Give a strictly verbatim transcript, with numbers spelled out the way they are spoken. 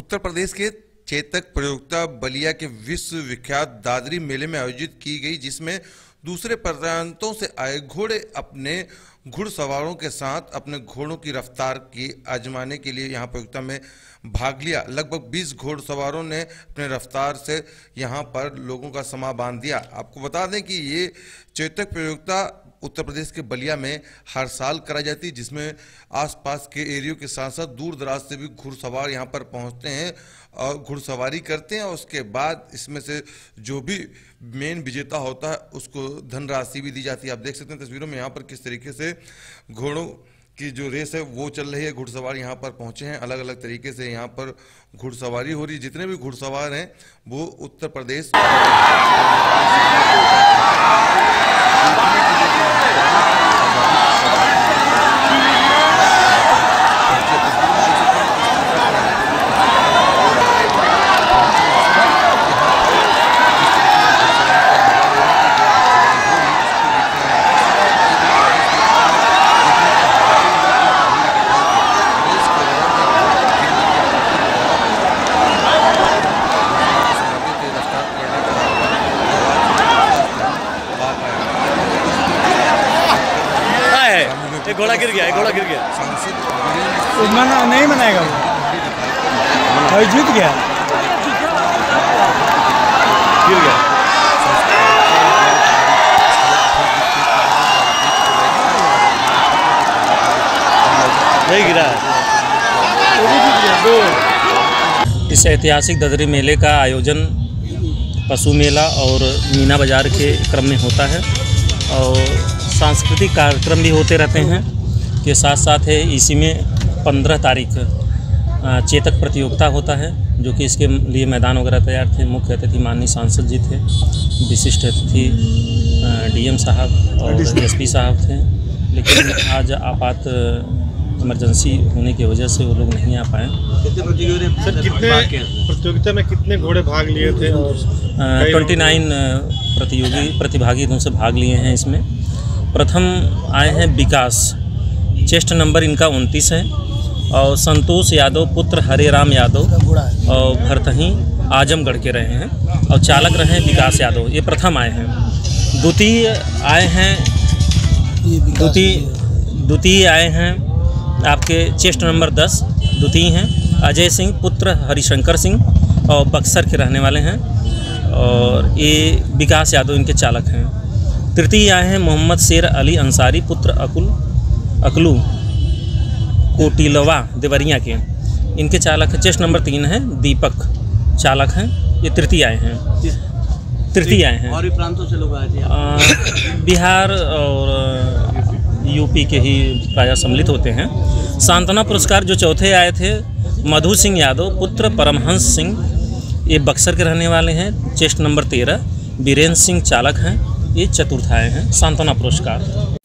उत्तर प्रदेश के चेतक प्रतियोगिता बलिया के विश्व विख्यात दादरी मेले में आयोजित की गई, जिसमें दूसरे प्रांतों से आए घोड़े अपने घुड़सवारों के साथ अपने घोड़ों की रफ्तार की आजमाने के लिए यहां प्रतियोगिता में भाग लिया। लगभग बीस घोड़सवारों ने अपने रफ्तार से यहां पर लोगों का समा बांध दिया। आपको बता दें कि ये चेतक प्रतियोगिता उत्तर प्रदेश के बलिया में हर साल कराई जाती है, जिसमें आसपास के एरियो के साथ साथ दूर दराज से भी घुड़सवार यहां पर पहुंचते हैं और घुड़सवारी करते हैं। और उसके बाद इसमें से जो भी मेन विजेता होता है उसको धनराशि भी दी जाती है। आप देख सकते हैं तस्वीरों में यहाँ पर किस तरीके से घोड़ों की जो रेस है वो चल रही है। घुड़सवार यहाँ पर पहुंचे हैं, अलग अलग तरीके से यहाँ पर घुड़सवारी हो रही है। जितने भी घुड़सवार हैं वो उत्तर प्रदेश एक घोड़ा गिर गया, एक घोड़ा गिर गया। मना नहीं मनाएगा वो, वो जीत गया, गिर गया। नहीं गिरा। इस ऐतिहासिक दादरी मेले का आयोजन पशु मेला और मीना बाजार के क्रम में होता है और सांस्कृतिक कार्यक्रम भी होते रहते हैं। के साथ साथ है इसी में पंद्रह तारीख चेतक प्रतियोगिता होता है, जो कि इसके लिए मैदान वगैरह तैयार थे। मुख्य अतिथि माननीय सांसद जी थे, विशिष्ट अतिथि डीएम साहब और एसपी साहब थे, लेकिन आज आपात इमरजेंसी होने की वजह से वो लोग नहीं आ पाए। सर कितने प्रतियोगिता में कितने घोड़े भाग लिए थे? ट्वेंटी नाइन प्रतियोगी प्रतिभागी से भाग लिए हैं। इसमें प्रथम आए हैं विकास, चेस्ट नंबर इनका उनतीस है, और संतोष यादव पुत्र हरे राम यादव और भरतही आजमगढ़ के रहे हैं, और चालक रहे हैं विकास यादव। ये प्रथम आए हैं। द्वितीय आए हैं द्वितीय द्वितीय आए हैं आपके चेस्ट नंबर दस, द्वितीय हैं अजय सिंह पुत्र हरिशंकर सिंह और बक्सर के रहने वाले हैं, और ये विकास यादव इनके चालक हैं। तृतीय आए हैं मोहम्मद शेर अली अंसारी पुत्र अकुल अकलू कोटिलवा देवरिया के, इनके चालक हैं। चेस्ट नंबर तीन है दीपक, चालक हैं। ये तृतीय आए हैं तृतीय आए हैं और भी प्रांतों से लोग आए थे। बिहार और यूपी के ही प्राय सम्मिलित होते हैं। सांत्वना पुरस्कार जो चौथे आए थे मधु सिंह यादव पुत्र परमहंस सिंह, ये बक्सर के रहने वाले हैं। चेस्ट नंबर तेरह वीरेंद्र सिंह चालक हैं। ये चतुर्थ आए हैं सांत्वना पुरस्कार।